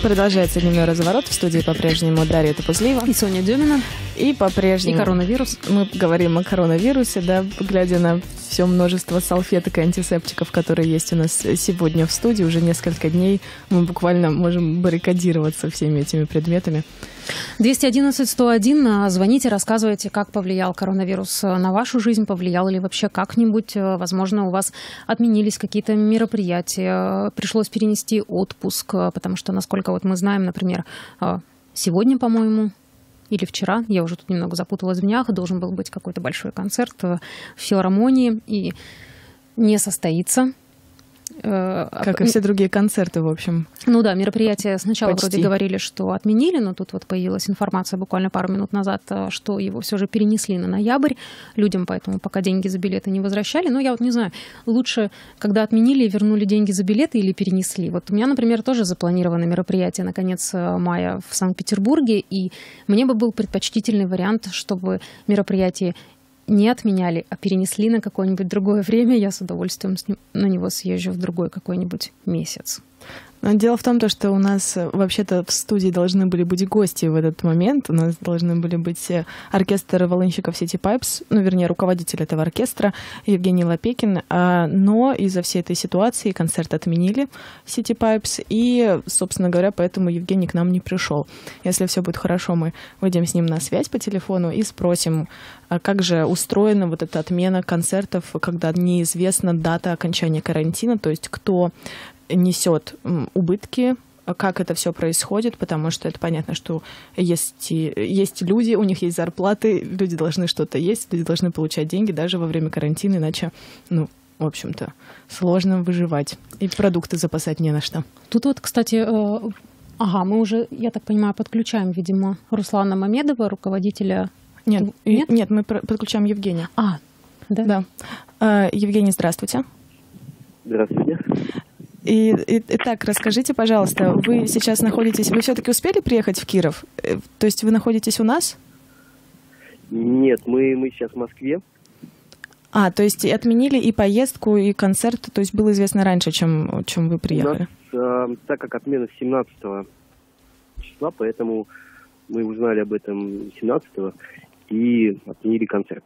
Продолжается дневной разворот. В студии по-прежнему Дарья Топузлиева и Соня Демина. И по-прежнему... И коронавирус. Мы говорим о коронавирусе, да, глядя на все множество салфеток и антисептиков, которые есть у нас сегодня в студии. Уже несколько дней мы буквально можем баррикадироваться всеми этими предметами. 211-101. Звоните, рассказывайте, как повлиял коронавирус на вашу жизнь, повлиял ли вообще как-нибудь. Возможно, у вас отменились какие-то мероприятия, пришлось перенести отпуск, потому что, насколько вот мы знаем, например, сегодня, по-моему, или вчера, я уже тут немного запуталась в днях, должен был быть какой-то большой концерт в филармонии, и не состоится. Как и все другие концерты, в общем. Ну да, мероприятие сначала почти вроде говорили, что отменили, но тут вот появилась информация буквально пару минут назад, что его все же перенесли на ноябрь. Людям поэтому пока деньги за билеты не возвращали. Но я вот не знаю, лучше, когда отменили и вернули деньги за билеты или перенесли. Вот у меня, например, тоже запланировано мероприятие на конец мая в Санкт-Петербурге, и мне бы был предпочтительный вариант, чтобы мероприятие не отменяли, а перенесли на какое-нибудь другое время. Я с удовольствием на него съезжу в другой какой-нибудь месяц. Но дело в том, что у нас вообще-то в студии должны были быть гости в этот момент. У нас должны были быть оркестр волынщиков City Pipes, ну, вернее, руководитель этого оркестра Евгений Лопекин. Но из-за всей этой ситуации концерт отменили City Pipes, и, собственно говоря, поэтому Евгений к нам не пришел. Если все будет хорошо, мы выйдем с ним на связь по телефону и спросим, как же устроена вот эта отмена концертов, когда неизвестна дата окончания карантина, то есть кто несет убытки, как это все происходит, потому что это понятно, что есть люди, у них есть зарплаты, люди должны что-то есть, люди должны получать деньги даже во время карантина, иначе, ну, в общем-то, сложно выживать. И продукты запасать не на что. Тут вот, кстати, мы уже, я так понимаю, подключаем, видимо, Руслана Мамедова, руководителя... Нет, мы подключаем Евгения. Да? Да. Евгений, здравствуйте. Здравствуйте. Итак, расскажите, пожалуйста, вы сейчас находитесь... Вы все-таки успели приехать в Киров? То есть вы находитесь у нас? Нет, мы сейчас в Москве. То есть отменили и поездку, и концерт, то есть было известно раньше, чем вы приехали? У нас, так как отмена 17 числа, поэтому мы узнали об этом 17 и отменили концерт.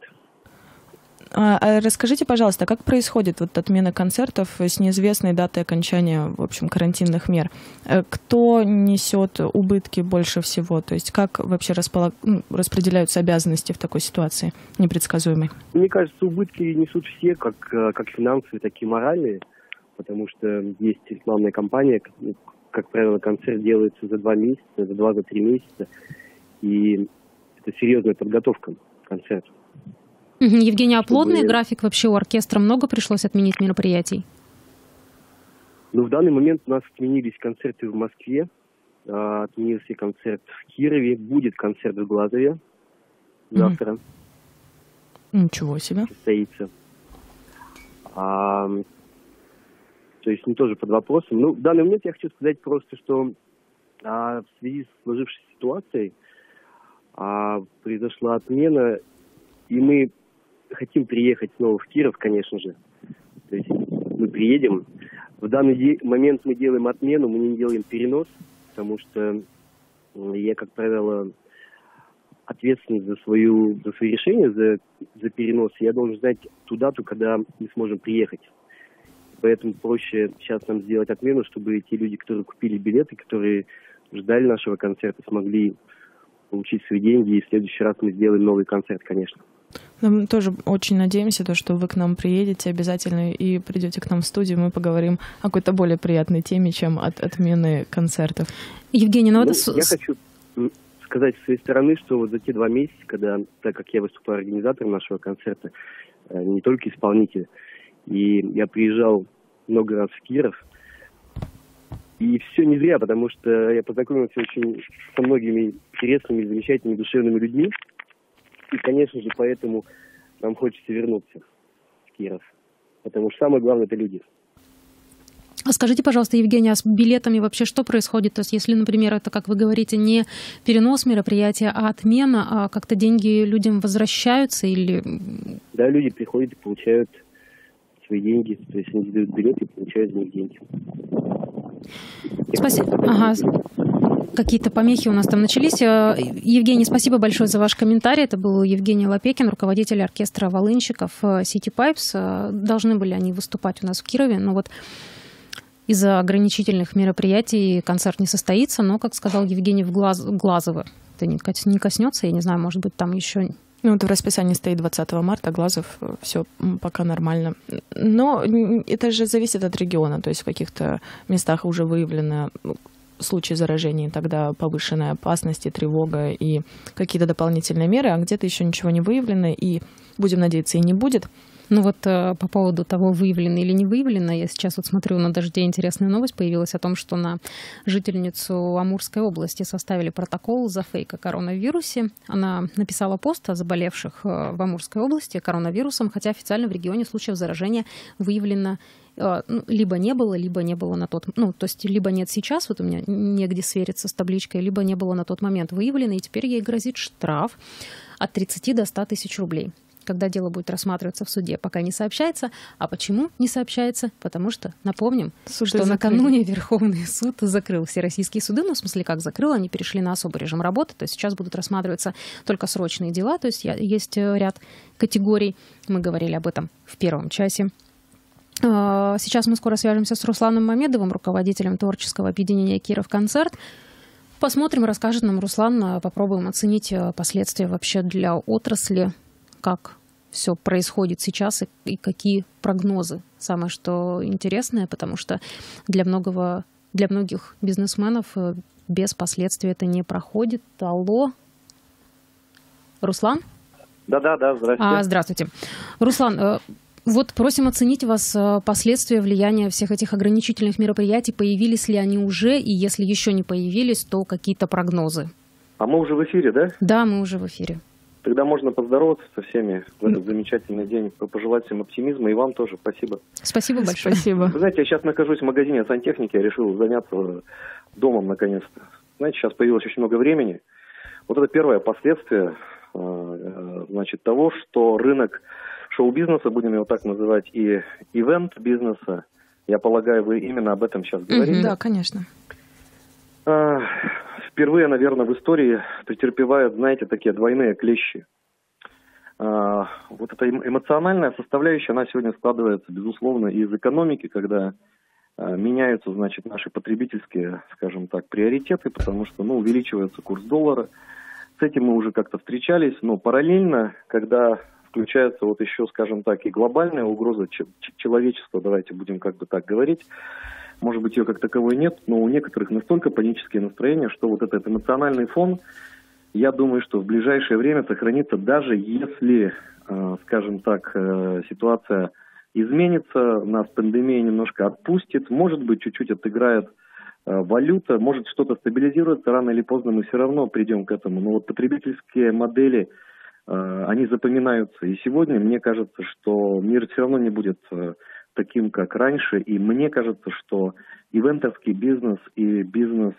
Расскажите, пожалуйста, как происходит вот отмена концертов с неизвестной датой окончания, в общем, карантинных мер? Кто несет убытки больше всего? То есть как вообще распределяются обязанности в такой ситуации непредсказуемой? Мне кажется, убытки несут все, как финансовые, так и моральные, потому что есть рекламная кампания, как правило, концерт делается за 2 месяца, за 2-3 месяца, и это серьезная подготовка к концерту. Евгений, а плотный график вообще у оркестра? Много пришлось отменить мероприятий? В данный момент у нас отменились концерты в Москве, отменился концерт в Кирове, будет концерт в Глазове завтра. Ничего себе. Состоится. То есть тоже под вопросом. В данный момент я хочу сказать просто, что в связи с сложившейся ситуацией произошла отмена, и мы хотим приехать снова в Киров, конечно же. То есть мы приедем. В данный момент мы делаем отмену, мы не делаем перенос, потому что я, как правило, ответственен за свои решения, за перенос. Я должен знать ту дату, когда мы сможем приехать. Поэтому проще сейчас нам сделать отмену, чтобы те люди, которые купили билеты, которые ждали нашего концерта, смогли получить свои деньги. И в следующий раз мы сделаем новый концерт, конечно. Мы тоже очень надеемся, что вы к нам приедете обязательно и придете к нам в студию, мы поговорим о какой-то более приятной теме, чем от отмены концертов. Евгений, я хочу сказать с своей стороны, что вот за те 2 месяца, так как я выступаю организатором нашего концерта, не только исполнитель, и я приезжал много раз в Киров, и все не зря, потому что я познакомился со многими интересными, замечательными, душевными людьми. И, конечно же, поэтому нам хочется вернуться в Киров. Потому что самое главное – это люди. Скажите, пожалуйста, Евгений, а с билетами вообще что происходит? То есть, если, например, это, как вы говорите, не перенос мероприятия, а отмена, а как-то деньги людям возвращаются или… Да, люди приходят и получают свои деньги. То есть они сдают билеты и получают за них деньги. Спасибо. Какие-то помехи у нас там начались. Евгений, спасибо большое за ваш комментарий. Это был Евгений Лопекин, руководитель оркестра волынщиков City Pipes. Должны были они выступать у нас в Кирове, но вот из-за ограничительных мероприятий концерт не состоится. Но, как сказал Евгений, в Глазово это не коснется. Я не знаю, может быть, там еще... Ну, вот в расписании стоит 20 марта, Глазов, все пока нормально. Но это же зависит от региона, то есть в каких-то местах уже выявлено случаи заражения, тогда повышенная опасность и тревога и какие-то дополнительные меры, а где-то еще ничего не выявлено, и, будем надеяться, и не будет. Ну вот по поводу того, выявлено или не выявлено, я сейчас вот смотрю на «Дожде», интересная новость появилась о том, что на жительницу Амурской области составили протокол за фейк о коронавирусе. Она написала пост о заболевших в Амурской области коронавирусом, хотя официально в регионе случаев заражения выявлено либо не было на тот... Ну, то есть либо нет сейчас, вот у меня негде свериться с табличкой, либо не было на тот момент выявлено, и теперь ей грозит штраф от 30 до 100 тысяч рублей. Когда дело будет рассматриваться в суде, пока не сообщается. А почему не сообщается? Потому что, напомним, что накануне Верховный суд закрыл все российские суды. Ну, в смысле, как закрыл, они перешли на особый режим работы. То есть сейчас будут рассматриваться только срочные дела. То есть есть ряд категорий. Мы говорили об этом в первом часе. Сейчас мы скоро свяжемся с Русланом Мамедовым, руководителем творческого объединения «Киров-концерт». Посмотрим, расскажет нам Руслан, попробуем оценить последствия вообще для отрасли, как все происходит сейчас и какие прогнозы. Самое что интересное, потому что для многих бизнесменов без последствий это не проходит. Алло, Руслан? Да, здравствуйте. Здравствуйте. Руслан, вот просим оценить вас последствия влияния всех этих ограничительных мероприятий. Появились ли они уже, и если еще не появились, то какие-то прогнозы? А мы уже в эфире, да? Да, мы уже в эфире. Тогда можно поздороваться со всеми в этот замечательный день, пожелать всем оптимизма, и вам тоже спасибо. Спасибо большое. Спасибо. Вы знаете, я сейчас нахожусь в магазине сантехники, я решил заняться домом наконец-то. Знаете, сейчас появилось очень много времени. Вот это первое последствие, значит, того, что рынок шоу-бизнеса, будем его так называть, и ивент-бизнеса, я полагаю, вы именно об этом сейчас говорите. Да, конечно. Впервые, наверное, в истории претерпевают, знаете, такие двойные клещи. Вот эта эмоциональная составляющая, она сегодня складывается, безусловно, из экономики, когда меняются, значит, наши потребительские, скажем так, приоритеты, потому что, увеличивается курс доллара. С этим мы уже как-то встречались, но параллельно, когда включается вот еще, скажем так, и глобальная угроза человечества, давайте будем как бы так говорить, может быть, ее как таковой нет, но у некоторых настолько панические настроения, что вот этот эмоциональный фон, я думаю, что в ближайшее время сохранится, даже если, скажем так, ситуация изменится, нас пандемия немножко отпустит, может быть, чуть-чуть отыграет валюта, может что-то стабилизируется, рано или поздно мы все равно придем к этому. Но вот потребительские модели, они запоминаются. И сегодня мне кажется, что мир все равно не будет таким, как раньше. И мне кажется, что ивентерский бизнес и бизнес,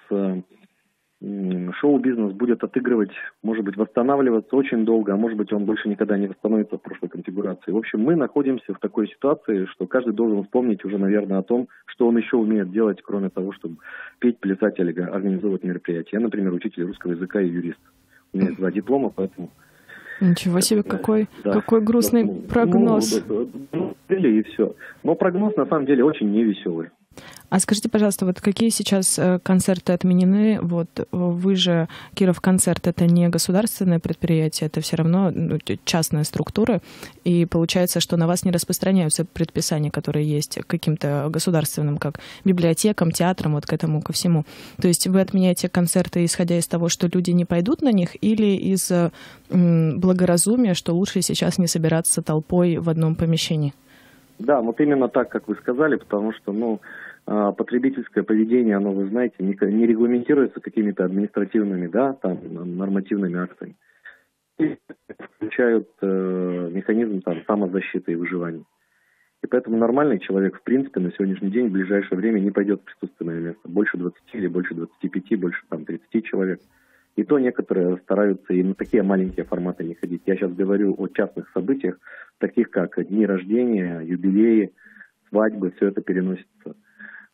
шоу-бизнес будет отыгрывать, может быть, восстанавливаться очень долго, а может быть, он больше никогда не восстановится в прошлой конфигурации. В общем, мы находимся в такой ситуации, что каждый должен вспомнить уже, наверное, о том, что он еще умеет делать, кроме того, чтобы петь, плясать или организовывать мероприятия. Я, например, учитель русского языка и юрист. У меня есть 2 диплома, поэтому... Ничего себе, какой грустный прогноз. И все. Но прогноз, на самом деле, очень невеселый. А скажите, пожалуйста, вот какие сейчас концерты отменены? Вот вы же, Киров-концерт, это не государственное предприятие, это все равно частная структура, и получается, что на вас не распространяются предписания, которые есть каким-то государственным, как библиотекам, театрам, вот к этому, ко всему. То есть вы отменяете концерты, исходя из того, что люди не пойдут на них, или из благоразумия, что лучше сейчас не собираться толпой в одном помещении? Да, вот именно так, как вы сказали, потому что, потребительское поведение, оно, вы знаете, не регламентируется какими-то административными, нормативными актами. И включают механизм самозащиты и выживания. И поэтому нормальный человек, в принципе, на сегодняшний день в ближайшее время не пойдет в присутственное место. Больше 20 или больше 25, больше 30 человек. И то некоторые стараются и на такие маленькие форматы не ходить. Я сейчас говорю о частных событиях, таких как дни рождения, юбилеи, свадьбы, все это переносится.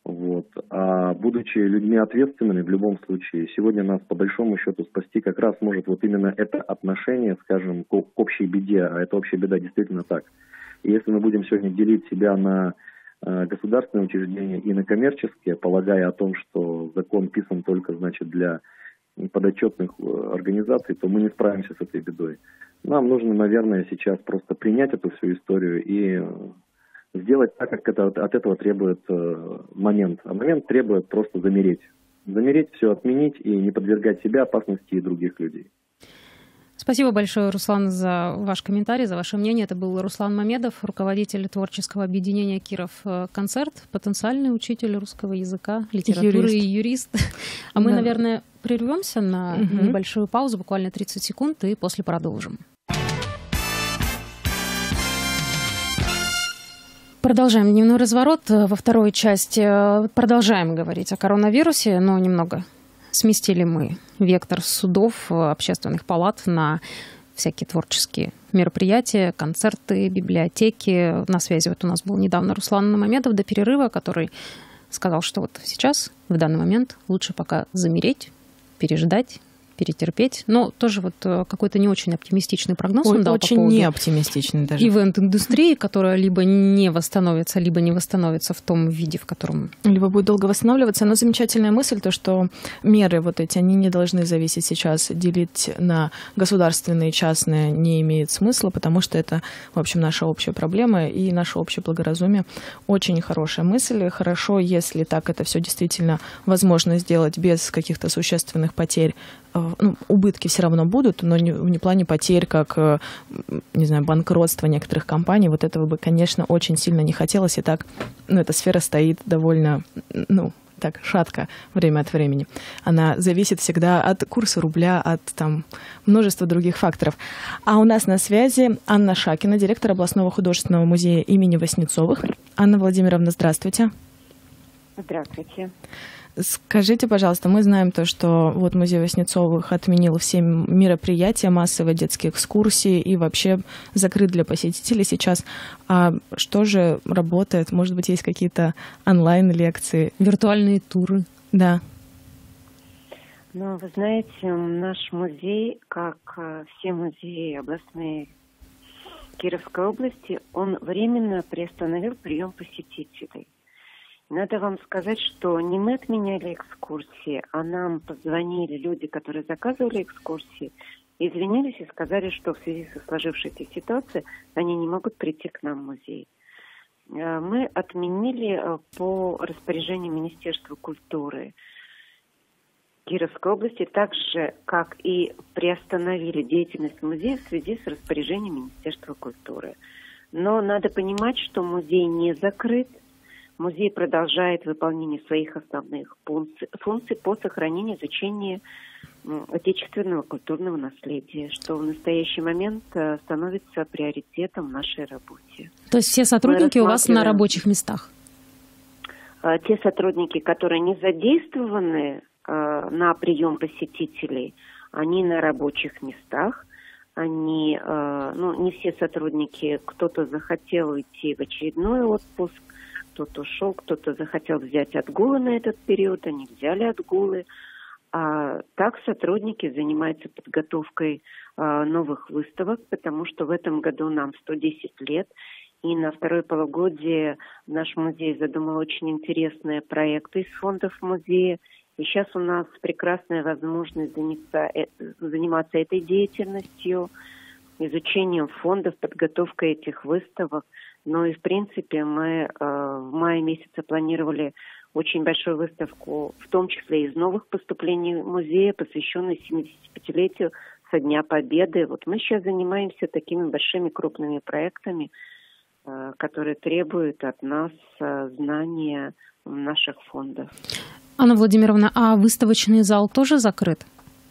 Вот. А будучи людьми ответственными, в любом случае, сегодня нас по большому счету спасти как раз может вот именно это отношение, скажем, к общей беде, а это общая беда действительно так. И если мы будем сегодня делить себя на государственные учреждения и на коммерческие, полагая о том, что закон писан только, значит, для подотчетных организаций, то мы не справимся с этой бедой. Нам нужно, наверное, сейчас просто принять эту всю историю и сделать так, как это, от этого требует момент. А момент требует просто замереть. Замереть, все отменить и не подвергать себя опасности и других людей. Спасибо большое, Руслан, за ваш комментарий, за ваше мнение. Это был Руслан Мамедов, руководитель творческого объединения «Киров Концерт», потенциальный учитель русского языка, литературы и юрист. А мы, наверное, прервемся на небольшую паузу, буквально 30 секунд, и после продолжим. Продолжаем дневной разворот. Во второй части продолжаем говорить о коронавирусе, но немного сместили мы вектор судов, общественных палат на всякие творческие мероприятия, концерты, библиотеки. На связи вот у нас был недавно Руслан Мамедов до перерыва, который сказал, что вот сейчас, в данный момент, лучше пока замереть, переждать, перетерпеть. Но тоже вот какой-то не очень оптимистичный прогноз он дал очень по поводу не оптимистичный даже. Ивент-индустрии, которая либо не восстановится, либо не восстановится в том виде, в котором... Либо будет долго восстанавливаться. Но замечательная мысль, то, что меры вот эти, они не должны зависеть сейчас. Делить на государственные и частные не имеет смысла, потому что это, в общем, наша общая проблема и наше общее благоразумие. Очень хорошая мысль. Хорошо, если так это все действительно возможно сделать без каких-то существенных потерь. Ну, убытки все равно будут, но не в плане потерь, как, не знаю, банкротство некоторых компаний. Вот этого бы, конечно, очень сильно не хотелось. И так, эта сфера стоит довольно, так, шатко время от времени. Она зависит всегда от курса рубля, от множества других факторов. А у нас на связи Анна Шакина, директор областного художественного музея имени Васнецовых. Анна Владимировна, здравствуйте. Здравствуйте. Скажите, пожалуйста, мы знаем то, что вот музей Васнецовых отменил все мероприятия, массовые детские экскурсии и вообще закрыт для посетителей сейчас. А что же работает? Может быть, есть какие-то онлайн-лекции? Виртуальные туры? Да. Ну, вы знаете, наш музей, как все музеи областные Кировской области, он временно приостановил прием посетителей. Надо вам сказать, что не мы отменяли экскурсии, а нам позвонили люди, которые заказывали экскурсии, извинились и сказали, что в связи со сложившейся ситуацией они не могут прийти к нам в музей. Мы отменили по распоряжению Министерства культуры Кировской области, так же, как и приостановили деятельность музея в связи с распоряжением Министерства культуры. Но надо понимать, что музей не закрыт. Музей продолжает выполнение своих основных функций по сохранению и изучению отечественного культурного наследия, что в настоящий момент становится приоритетом в нашей работе. То есть все сотрудники у вас на рабочих местах? Те сотрудники, которые не задействованы на прием посетителей, они на рабочих местах. Они, не все сотрудники, кто-то захотел уйти в очередной отпуск, кто-то ушел, кто-то захотел взять отгулы на этот период, они взяли отгулы. А так сотрудники занимаются подготовкой новых выставок, потому что в этом году нам 110 лет, и на второе полугодие наш музей задумал очень интересные проекты из фондов музея. И сейчас у нас прекрасная возможность заниматься этой деятельностью, изучением фондов, подготовкой этих выставок. Ну и, в принципе, мы в мае месяце планировали очень большую выставку, в том числе из новых поступлений музея, посвященную 75-летию со Дня Победы. Вот мы сейчас занимаемся такими большими крупными проектами, которые требуют от нас знания наших фондов. Анна Владимировна, а выставочный зал тоже закрыт?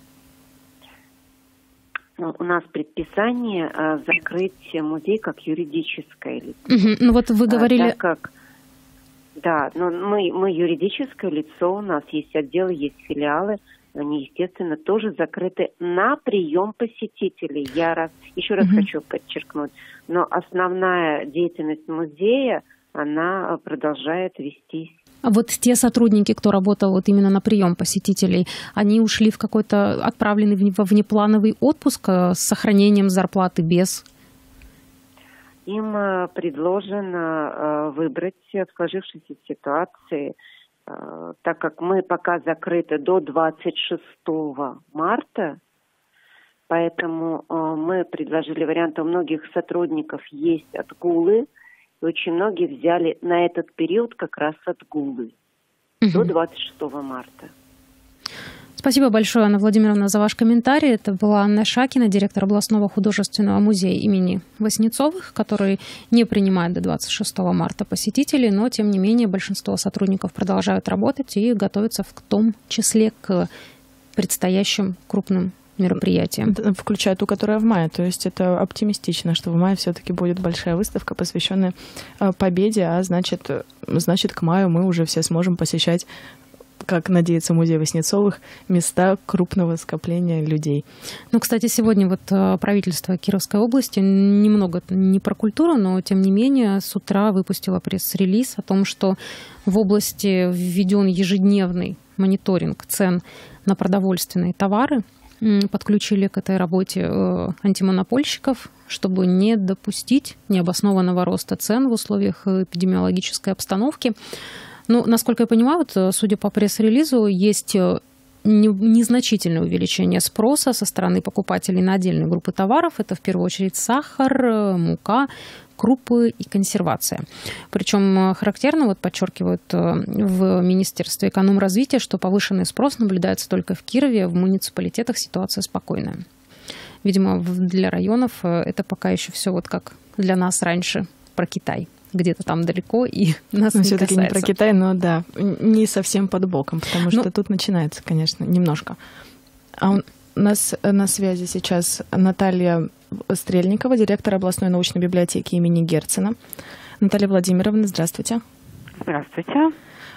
У нас предписание закрыть музей как юридическое лицо. Ну вот вы говорили... Мы юридическое лицо, у нас есть отделы, есть филиалы, они, естественно, тоже закрыты на прием посетителей. Я еще раз хочу подчеркнуть, но основная деятельность музея, она продолжает вестись. А вот те сотрудники, кто работал вот именно на прием посетителей, они ушли в какой-то, отправленный во внеплановый отпуск с сохранением зарплаты без? Им предложено выбрать в сложившейся ситуации, так как мы пока закрыты до 26 марта, поэтому мы предложили вариант, у многих сотрудников есть отгулы, и очень многие взяли на этот период как раз отгулы до 26 марта. Спасибо большое, Анна Владимировна, за ваш комментарий. Это была Анна Шакина, директор областного художественного музея имени Васнецовых, который не принимает до 26 марта посетителей, но, тем не менее, большинство сотрудников продолжают работать и готовятся в том числе к предстоящим крупным мероприятиям. Включая ту, которая в мае. То есть это оптимистично, что в мае все-таки будет большая выставка, посвященная победе, а значит, к маю мы уже все сможем посещать, как надеется музей Васнецовых, места крупного скопления людей. Ну, кстати, сегодня вот правительство Кировской области, немного не про культуру, но тем не менее с утра выпустило пресс-релиз о том, что в области введен ежедневный мониторинг цен на продовольственные товары. Подключили к этой работе антимонопольщиков, чтобы не допустить необоснованного роста цен в условиях эпидемиологической обстановки. Ну, насколько я понимаю, вот, судя по пресс-релизу, есть незначительное увеличение спроса со стороны покупателей на отдельные группы товаров. Это в первую очередь сахар, мука, крупы и консервация. Причем характерно, вот подчеркивают в Министерстве экономразвития, что повышенный спрос наблюдается только в Кирове, в муниципалитетах ситуация спокойная. Видимо, для районов это пока еще все вот как для нас раньше про Китай. Где-то там далеко, и нас не все-таки касается. Не про Китай, но да, не совсем под боком, потому что тут начинается, конечно, немножко. А у нас на связи сейчас Наталья Стрельникова, директор областной научной библиотеки имени Герцена. Наталья Владимировна, здравствуйте. Здравствуйте.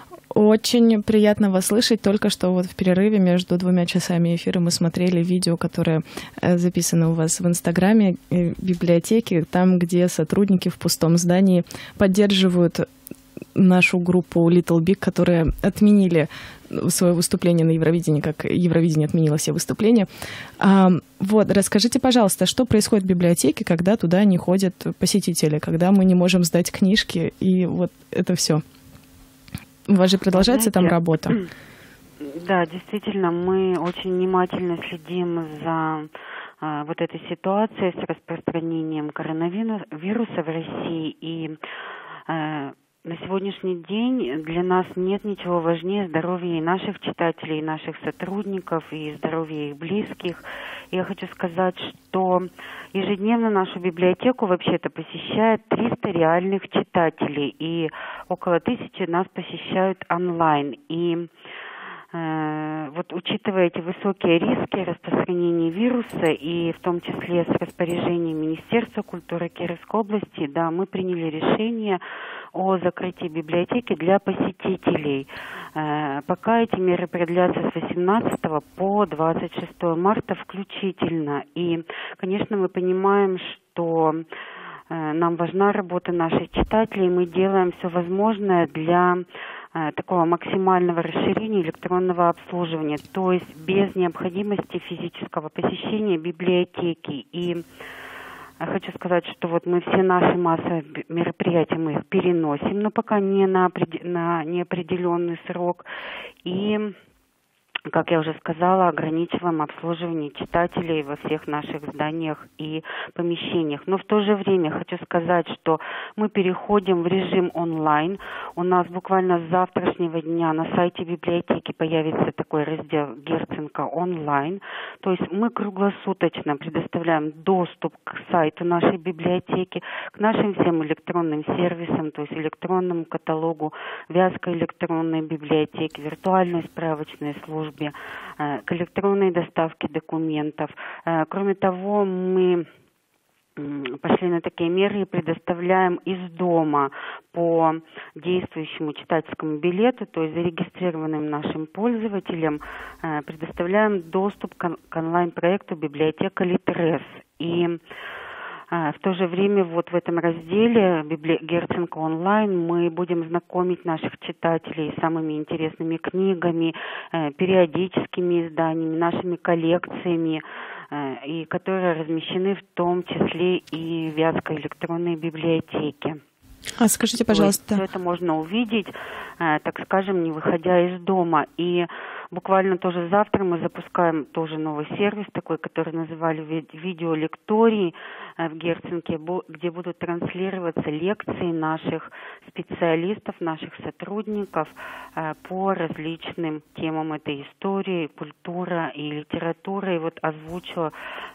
Очень приятно вас слышать. Только что вот в перерыве между 2 часами эфира мы смотрели видео, которое записано у вас в Инстаграме библиотеки, там, где сотрудники в пустом здании поддерживают нашу группу Little Big, которые отменили свое выступление на Евровидении, как Евровидение отменило все выступления. Вот, расскажите, пожалуйста, что происходит в библиотеке, когда туда не ходят посетители, когда мы не можем сдать книжки, и вот это все. У вас же продолжается там работа? Да, действительно, мы очень внимательно следим за вот этой ситуацией с распространением коронавируса в России. И на сегодняшний день для нас нет ничего важнее здоровья и наших читателей, и наших сотрудников, и здоровья их близких. Я хочу сказать, что ежедневно нашу библиотеку вообще-то посещает 300 реальных читателей, и около 1000 нас посещают онлайн. И вот учитывая эти высокие риски распространения вируса, и в том числе с распоряжением Министерства культуры Кировской области, да, мы приняли решение о закрытии библиотеки для посетителей. Пока эти меры продлятся с 18 по 26 марта включительно. И, конечно, мы понимаем, что нам важна работа наших читателей, и мы делаем все возможное для такого максимального расширения электронного обслуживания, то есть без необходимости физического посещения библиотеки. И хочу сказать, что вот мы все наши массовые мероприятия, мы их переносим, но пока не на неопределенный срок. И, как я уже сказала, ограничиваем обслуживание читателей во всех наших зданиях и помещениях. Но в то же время хочу сказать, что мы переходим в режим онлайн. У нас буквально с завтрашнего дня на сайте библиотеки появится такой раздел «Герценко онлайн». То есть мы круглосуточно предоставляем доступ к сайту нашей библиотеки, к нашим всем электронным сервисам, то есть электронному каталогу, Вязкой электронной библиотеки, виртуальной справочной службе, к электронной доставке документов. Кроме того, мы пошли на такие меры и предоставляем из дома по действующему читательскому билету, то есть зарегистрированным нашим пользователям, предоставляем доступ к онлайн-проекту «Библиотека Литрес». И В то же время вот в этом разделе Герценко онлайн мы будем знакомить наших читателей с самыми интересными книгами, периодическими изданиями, нашими коллекциями, и которые размещены в том числе и в Вятской электронной библиотеке. А скажите, пожалуйста. Все это можно увидеть, так скажем, не выходя из дома. И буквально тоже завтра мы запускаем тоже новый сервис такой, который называли видеолектории в Герценке, где будут транслироваться лекции наших специалистов, наших сотрудников по различным темам этой истории, культура и литература. И вот озвучила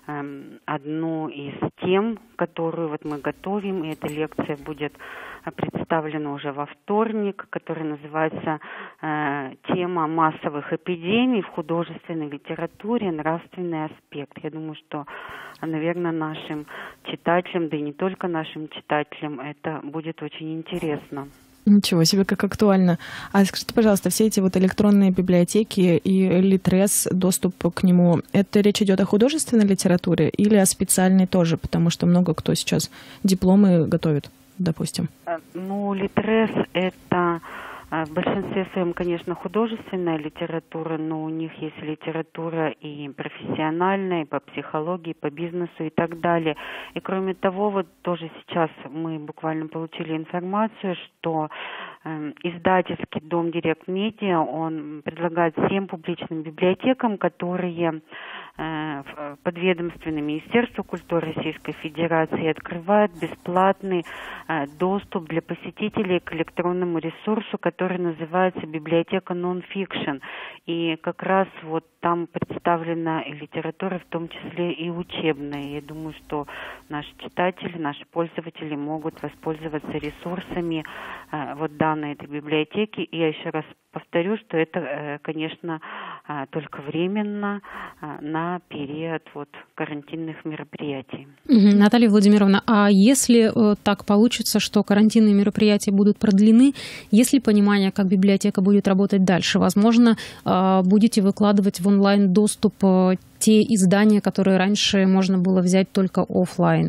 одну из тем, которую вот мы готовим, и эта лекция будет представлена уже во вторник, которая называется «Тема массовых эпидемий в художественной литературе. Нравственный аспект». Я думаю, что, наверное, нашим читателям, да и не только нашим читателям, это будет очень интересно. Ничего себе, как актуально. А скажите, пожалуйста, все эти вот электронные библиотеки и Литрес, доступ к нему, это речь идет о художественной литературе или о специальной тоже? Потому что много кто сейчас дипломы готовит, допустим. Ну, Литрес — это в большинстве своем, конечно, художественная литература, но у них есть литература и профессиональная, и по психологии, и по бизнесу и так далее. И кроме того, вот тоже сейчас мы буквально получили информацию, что издательский дом Direct Media, он предлагает всем публичным библиотекам, которые подведомственны Министерству культуры Российской Федерации, открывает бесплатный доступ для посетителей к электронному ресурсу, который называется «Библиотека Nonfiction». И как раз вот там представлена и литература, в том числе и учебная. Я думаю, что наши читатели, наши пользователи могут воспользоваться ресурсами вот данной этой библиотеки. И я еще раз повторю, что это, конечно, только временно на период вот карантинных мероприятий. Наталья Владимировна, а если так получится, что карантинные мероприятия будут продлены, есть ли понимание, как библиотека будет работать дальше? Возможно, будете выкладывать в онлайн доступ те издания, которые раньше можно было взять только офлайн?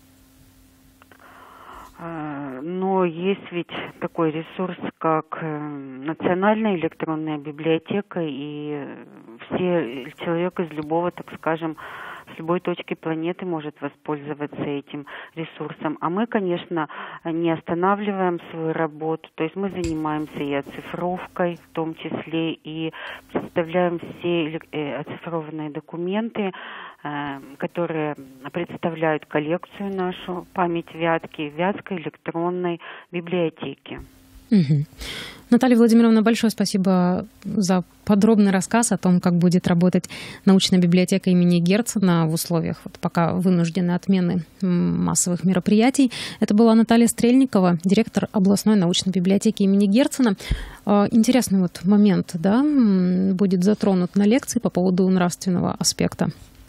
Но есть ведь такой ресурс, как Национальная электронная библиотека, и человек из любого, так скажем, с любой точки планеты может воспользоваться этим ресурсом. А мы, конечно, не останавливаем свою работу, то есть мы занимаемся и оцифровкой, в том числе и представляем все оцифрованные документы, которые представляют коллекцию нашу «Память Вятки» в Вятской электронной библиотеке. Угу. Наталья Владимировна, большое спасибо за подробный рассказ о том, как будет работать научная библиотека имени Герцена в условиях пока вынужденной отмены массовых мероприятий. Это была Наталья Стрельникова, директор областной научной библиотеки имени Герцена. Интересный вот момент, да, будет затронут на лекции по поводу нравственного аспекта.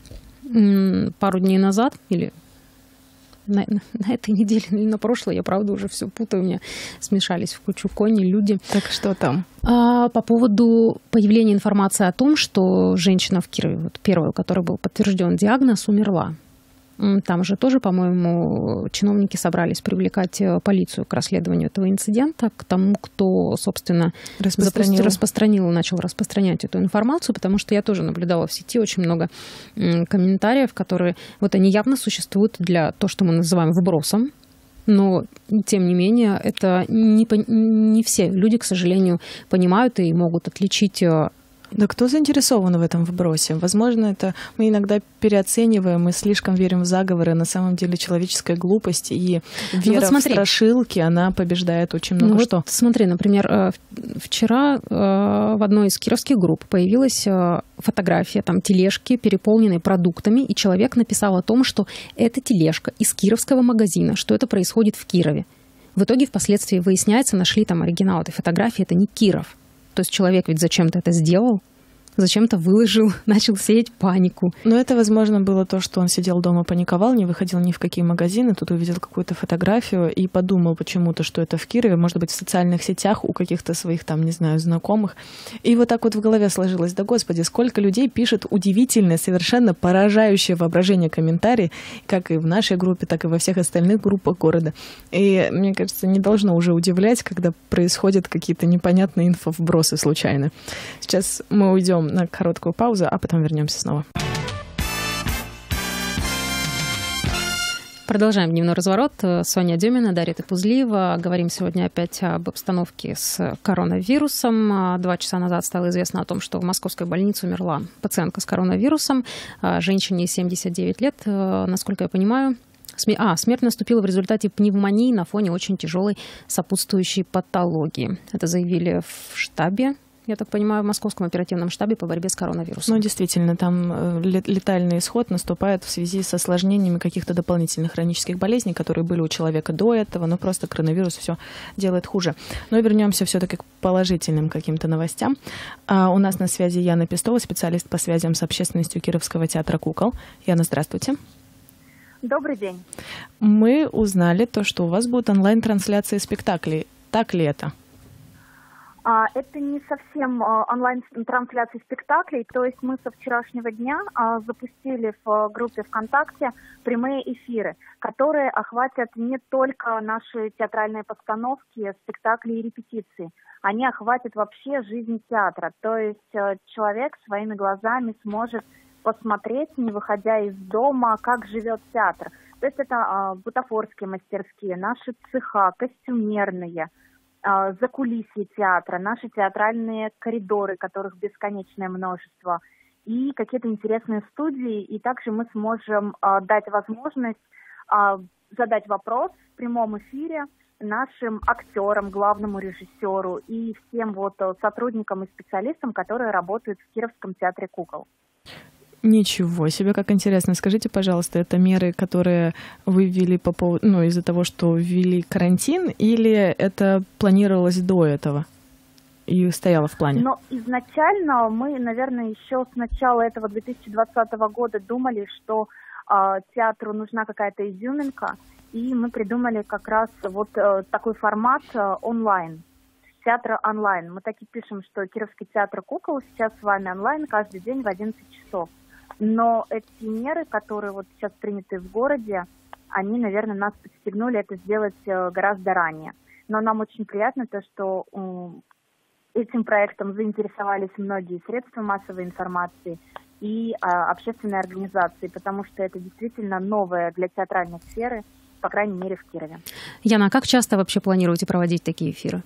Пару дней назад или на этой неделе или на прошлой, я, правда, уже все путаю, у меня смешались в кучу кони, люди. Так что там? По поводу появления информации о том, что женщина в Кирове, вот первая, у которой был подтвержден диагноз, умерла. Там же тоже, по-моему, чиновники собрались привлекать полицию к расследованию этого инцидента, к тому, кто, собственно, начал распространять эту информацию, потому что я тоже наблюдала в сети очень много комментариев, которые, вот они явно существуют для того, что мы называем вбросом, но, тем не менее, это не все люди, к сожалению, понимают и могут отличить. Да кто заинтересован в этом вбросе? Возможно, это мы иногда переоцениваем и слишком верим в заговоры. На самом деле человеческая глупость и вера в страшилки, она побеждает очень много что. Вот смотри, например, вчера в одной из кировских групп появилась фотография там тележки, переполненной продуктами, и человек написал о том, что это тележка из кировского магазина, что это происходит в Кирове. В итоге впоследствии выясняется, нашли там оригинал этой фотографии, это не Киров. То есть человек ведь зачем-то это сделал, зачем-то выложил, начал сеять панику. Но это, возможно, было то, что он сидел дома, паниковал, не выходил ни в какие магазины, тут увидел какую-то фотографию и подумал почему-то, что это в Кирове, может быть, в социальных сетях у каких-то своих там, не знаю, знакомых. И вот так вот в голове сложилось: да господи, сколько людей пишет удивительные, совершенно поражающие воображение комментарии, как и в нашей группе, так и во всех остальных группах города. И, мне кажется, не должно уже удивлять, когда происходят какие-то непонятные инфовбросы случайно. Сейчас мы уйдем на короткую паузу, а потом вернемся снова. Продолжаем дневной разворот. Соня Демина, Дарья Топузлиева. Говорим сегодня опять об обстановке с коронавирусом. 2 часа назад стало известно о том, что в московской больнице умерла пациентка с коронавирусом. Женщине 79 лет, насколько я понимаю. Смерть наступила в результате пневмонии на фоне очень тяжелой сопутствующей патологии. Это заявили в штабе, я так понимаю, в Московском оперативном штабе по борьбе с коронавирусом. Ну, действительно, там летальный исход наступает в связи с осложнениями каких-то дополнительных хронических болезней, которые были у человека до этого, но просто коронавирус все делает хуже. Но вернемся все-таки к положительным каким-то новостям. У нас на связи Яна Пестова, специалист по связям с общественностью Кировского театра кукол. Яна, здравствуйте. Добрый день. Мы узнали то, что у вас будут онлайн-трансляции спектаклей. Так ли это? Это не совсем онлайн-трансляции спектаклей, то есть мы со вчерашнего дня запустили в группе ВКонтакте прямые эфиры, которые охватят не только наши театральные постановки, спектакли и репетиции. Они охватят вообще жизнь театра, то есть человек своими глазами сможет посмотреть, не выходя из дома, как живет театр. То есть это бутафорские мастерские, наши цеха, костюмерные, закулисье театра, наши театральные коридоры, которых бесконечное множество, и какие-то интересные студии. И также мы сможем дать возможность задать вопрос в прямом эфире нашим актерам, главному режиссеру и всем сотрудникам и специалистам, которые работают в Кировском театре кукол. Ничего себе, как интересно. Скажите, пожалуйста, это меры, которые вы ввели по поводу, из-за того, что ввели карантин, или это планировалось до этого и стояло в плане? Но изначально мы, наверное, еще с начала этого 2020 года думали, что театру нужна какая-то изюминка, и мы придумали как раз такой формат онлайн. Театра онлайн. Мы так и пишем, что Кировский театр кукол сейчас с вами онлайн каждый день в 11 часов. Но эти меры, которые сейчас приняты в городе, они, наверное, нас подстегнули это сделать гораздо ранее. Но нам очень приятно то, что этим проектом заинтересовались многие средства массовой информации и общественные организации, потому что это действительно новое для театральной сферы, по крайней мере, в Кирове. Яна, а как часто вообще планируете проводить такие эфиры?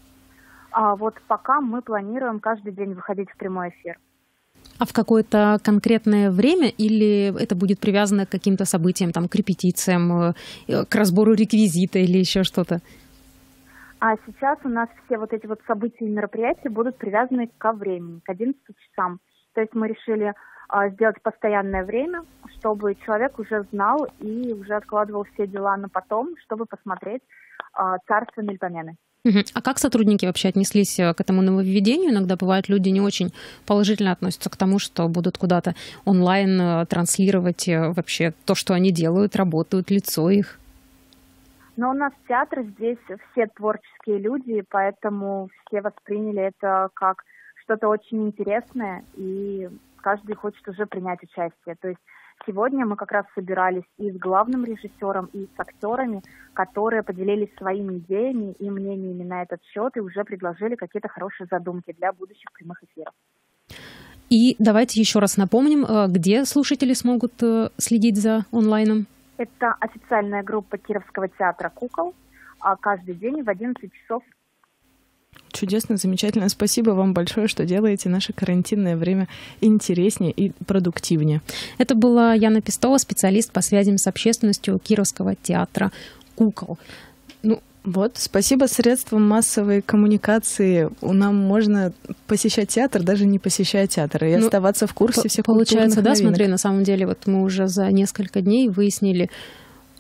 Пока мы планируем каждый день выходить в прямой эфир. А в какое-то конкретное время или это будет привязано к каким-то событиям, к репетициям, к разбору реквизита или еще что-то? А сейчас у нас все эти события и мероприятия будут привязаны ко времени, к 11 часам. То есть мы решили сделать постоянное время, чтобы человек уже знал и уже откладывал все дела на потом, чтобы посмотреть «Царство Мельпомены». А как сотрудники вообще отнеслись к этому нововведению? Иногда бывают, люди не очень положительно относятся к тому, что будут куда-то онлайн транслировать вообще то, что они делают, работают, лицо их. Но у нас театр, здесь все творческие люди, поэтому все восприняли это как что-то очень интересное, и каждый хочет уже принять участие. То есть сегодня мы как раз собирались и с главным режиссером, и с актерами, которые поделились своими идеями и мнениями на этот счет и уже предложили какие-то хорошие задумки для будущих прямых эфиров. И давайте еще раз напомним, где слушатели смогут следить за онлайном. Это официальная группа Кировского театра кукол, каждый день в 11 часов. Чудесно, замечательно. Спасибо вам большое, что делаете наше карантинное время интереснее и продуктивнее. Это была Яна Пестова, специалист по связям с общественностью Кировского театра кукол. Спасибо средствам массовой коммуникации. Нам можно посещать театр, даже не посещая театр, и оставаться в курсе всех культурных новинок. Получается, смотри, на самом деле мы уже за несколько дней выяснили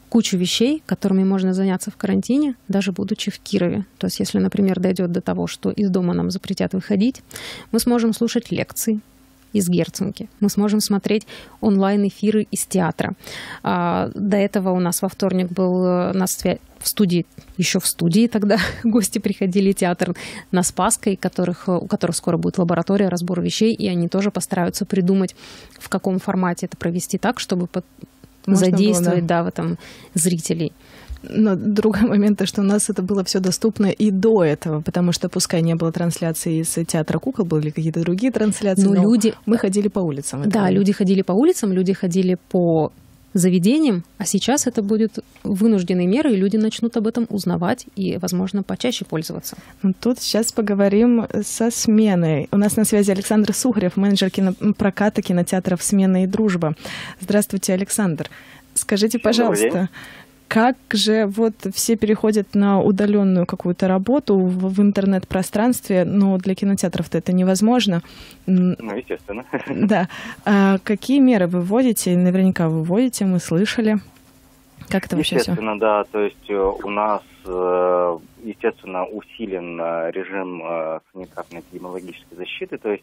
кучу вещей, которыми можно заняться в карантине, даже будучи в Кирове. То есть если, например, дойдет до того, что из дома нам запретят выходить, мы сможем слушать лекции из Герценки. Мы сможем смотреть онлайн-эфиры из театра. До этого у нас во вторник был в студии, еще в студии тогда гости приходили, театр на Спасской, у которых скоро будет лаборатория, разбор вещей, и они тоже постараются придумать, в каком формате это провести так, чтобы задействовать, в этом зрителей. Но другой момент, что у нас это было все доступно и до этого, потому что пускай не было трансляции из театра кукол, были какие-то другие трансляции, но мы ходили по улицам. Да, люди ходили по улицам, люди ходили по заведениям, а сейчас это будет вынужденные меры, и люди начнут об этом узнавать и, возможно, почаще пользоваться. Тут сейчас поговорим со сменой. У нас на связи Александр Сухарев, менеджер проката кинотеатров «Смена и дружба». Здравствуйте, Александр. Скажите, пожалуйста, как же вот все переходят на удаленную какую-то работу в интернет-пространстве, но для кинотеатров-то это невозможно. Естественно. Да. Какие меры вы вводите? Наверняка вы вводите, мы слышали. Как это вообще все? Естественно, да. То есть у нас, естественно, усилен режим санитарно-эпидемиологической защиты, то есть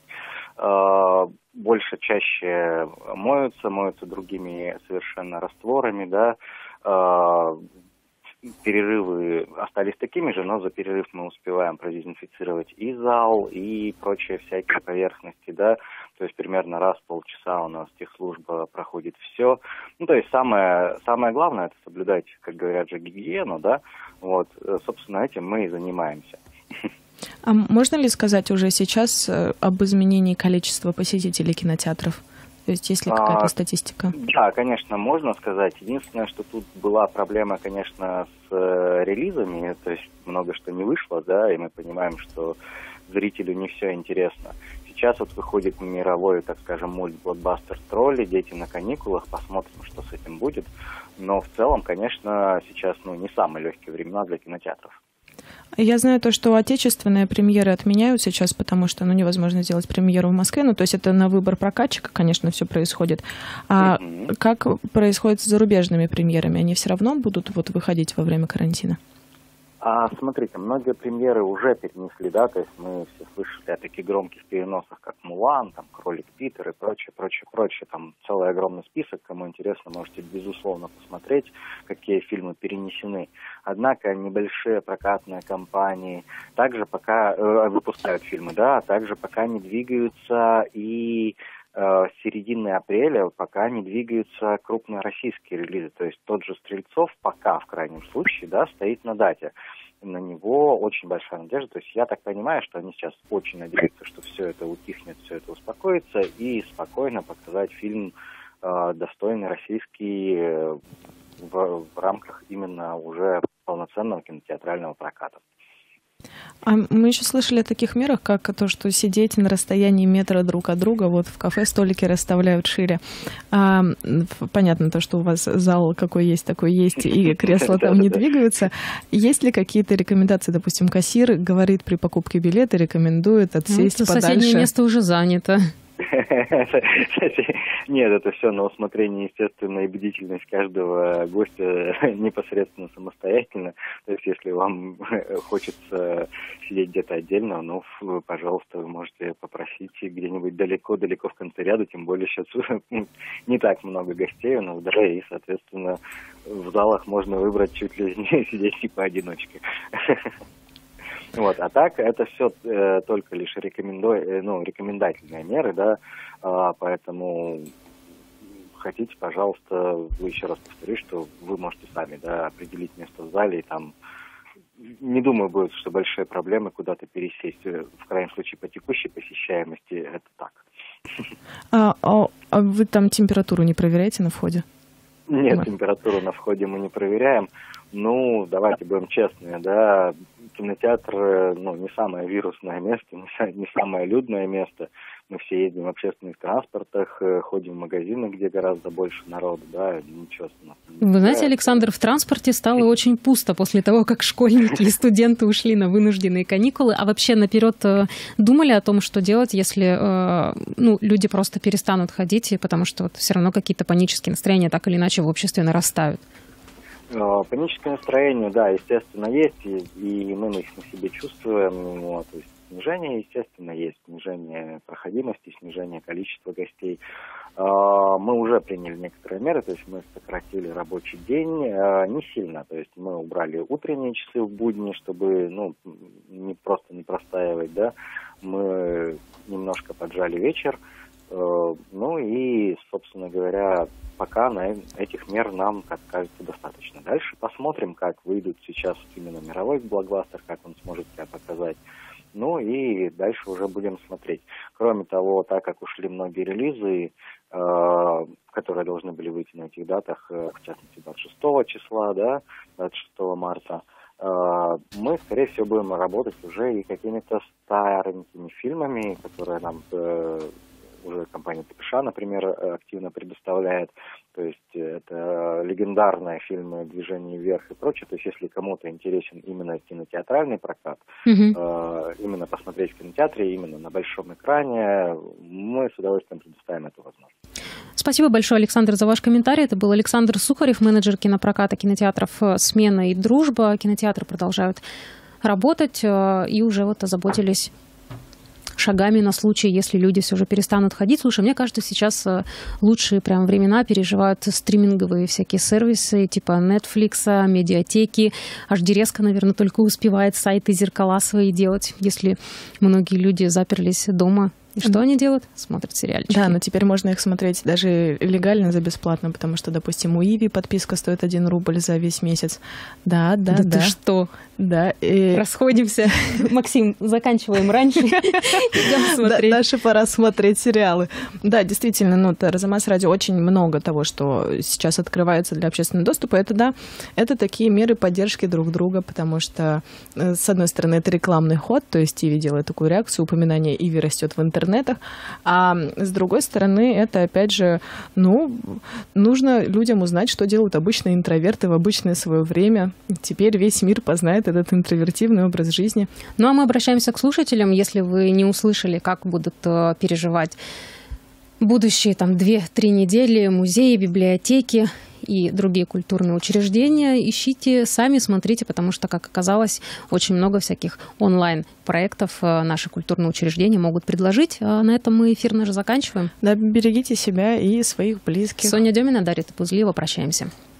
чаще моются другими совершенно растворами, да. Перерывы остались такими же, но за перерыв мы успеваем продезинфицировать и зал, и прочие всякие поверхности, да, то есть примерно раз в полчаса у нас техслужба проходит все. Ну, то есть самое главное — это соблюдать, как говорят же, гигиену, да, вот, собственно, этим мы и занимаемся. А можно ли сказать уже сейчас об изменении количества посетителей кинотеатров? То есть есть ли какая-то статистика? Да, конечно, можно сказать. Единственное, что тут была проблема, конечно, с релизами, то есть много что не вышло, да, и мы понимаем, что зрителю не все интересно. Сейчас вот выходит мировой, так скажем, мульт-блокбастер «Тролли», «Дети на каникулах», посмотрим, что с этим будет. Но в целом, конечно, сейчас не самые легкие времена для кинотеатров. Я знаю то, что отечественные премьеры отменяют сейчас, потому что невозможно сделать премьеру в Москве. То есть это на выбор прокатчика, конечно, все происходит. А как происходит с зарубежными премьерами? Они все равно будут выходить во время карантина? Смотрите, многие премьеры уже перенесли, да, то есть мы все слышали о таких громких переносах, как «Мулан», там «Кролик Питер» и прочее, там целый огромный список, кому интересно, можете, безусловно, посмотреть, какие фильмы перенесены. Однако небольшие прокатные компании также пока выпускают фильмы, да, также пока не двигаются, и с середины апреля пока не двигаются крупные российские релизы. То есть тот же «Стрельцов» пока, в крайнем случае, да, стоит на дате. На него очень большая надежда. То есть я так понимаю, что они сейчас очень надеются, что все это утихнет, все это успокоится, и спокойно показать фильм достойный российский в рамках именно уже полноценного кинотеатрального проката. А мы еще слышали о таких мерах, как то, что сидеть на расстоянии метра друг от друга, вот в кафе столики расставляют шире. Понятно то, что у вас зал какой есть, такой есть, и кресла там не двигаются. Есть ли какие-то рекомендации? Допустим, кассир говорит при покупке билета, рекомендует отсесть подальше. Соседнее место уже занято. Нет, это все на усмотрение, естественно, и бдительность каждого гостя непосредственно самостоятельно. То есть, если вам хочется сидеть где-то отдельно, пожалуйста, вы можете попросить где-нибудь далеко-далеко в конце ряда, тем более сейчас не так много гостей у нас, да, и, соответственно, в залах можно выбрать чуть ли не сидеть не поодиночке. Вот, а так это все только лишь рекомендательные меры, да, поэтому хотите, пожалуйста, еще раз повторю, что вы можете сами, да, определить место в зале, и там, не думаю, будет, что большие проблемы куда-то пересесть, в крайнем случае по текущей посещаемости это так. А вы там температуру не проверяете на входе? Нет, температуру на входе мы не проверяем. Давайте будем честны, да, кинотеатр, не самое вирусное место, не самое людное место. Мы все ездим в общественных транспортах, ходим в магазины, где гораздо больше народу, да, ничего. Вы знаете, Александр, в транспорте стало очень пусто после того, как школьники и студенты ушли на вынужденные каникулы. А вообще наперед думали о том, что делать, если люди просто перестанут ходить, потому что все равно какие-то панические настроения так или иначе в обществе нарастают? Паническое настроение, да, естественно, есть, и мы их на себе чувствуем. Вот, то есть снижение, естественно, есть. Снижение проходимости, снижение количества гостей. Мы уже приняли некоторые меры, то есть мы сократили рабочий день не сильно. То есть мы убрали утренние часы в будни, чтобы не простаивать, да. Мы немножко поджали вечер. Ну и, собственно говоря, пока на этих мер нам, как кажется, достаточно. Дальше посмотрим, как выйдут сейчас именно мировой блокбастер, как он сможет себя показать. Ну и дальше уже будем смотреть. Кроме того, так как ушли многие релизы, которые должны были выйти на этих датах, в частности 26 числа, да, 26 марта, мы, скорее всего, будем работать уже и какими-то старенькими фильмами, которые нам уже компания ТПШ, например, активно предоставляет. То есть это легендарные фильмы «Движение вверх» и прочее. То есть если кому-то интересен именно кинотеатральный прокат, именно посмотреть в кинотеатре, именно на большом экране, мы с удовольствием предоставим эту возможность. Спасибо большое, Александр, за ваш комментарий. Это был Александр Сухарев, менеджер кинопроката кинотеатров «Смена» и «Дружба». Кинотеатры продолжают работать и уже озаботились шагами на случай, если люди все же перестанут ходить. Слушай, мне кажется, сейчас лучшие прям времена переживают стриминговые всякие сервисы типа Netflix, медиатеки. HD-резко, наверное, только успевает сайты зеркала свои делать, если многие люди заперлись дома. И что они делают? Смотрят сериальчики. Да, но теперь можно их смотреть даже легально за бесплатно, потому что, допустим, у Иви подписка стоит 1 рубль за весь месяц. Да. Ты что? Да. Расходимся. Максим, заканчиваем раньше. Идем смотреть. Дальше пора смотреть сериалы. Да, действительно, Арзамас радио очень много того, что сейчас открывается для общественного доступа. Это такие меры поддержки друг друга, потому что, с одной стороны, это рекламный ход, то есть Иви делает такую реакцию, упоминание Иви растет в интернете, а с другой стороны, это, опять же, нужно людям узнать, что делают обычные интроверты в обычное свое время. Теперь весь мир познает этот интровертивный образ жизни. Ну, а мы обращаемся к слушателям, если вы не услышали, как будут переживать будущие 2-3 недели музеи, библиотеки и другие культурные учреждения. Ищите сами, смотрите, потому что, как оказалось, очень много всяких онлайн-проектов наши культурные учреждения могут предложить. А на этом мы эфир наш заканчиваем. Да, берегите себя и своих близких. Соня Демина, Дарья Топузлиева. Прощаемся.